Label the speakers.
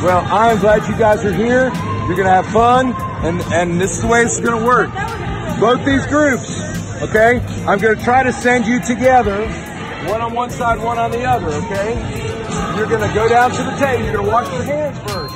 Speaker 1: Well, I'm glad you guys are here. You're going to have fun, and this is the way it's going to work. Both these groups, okay? I'm going to try to send you together, one on one side, one on the other, okay? You're going to go down to the table. You're going to wash your hands first.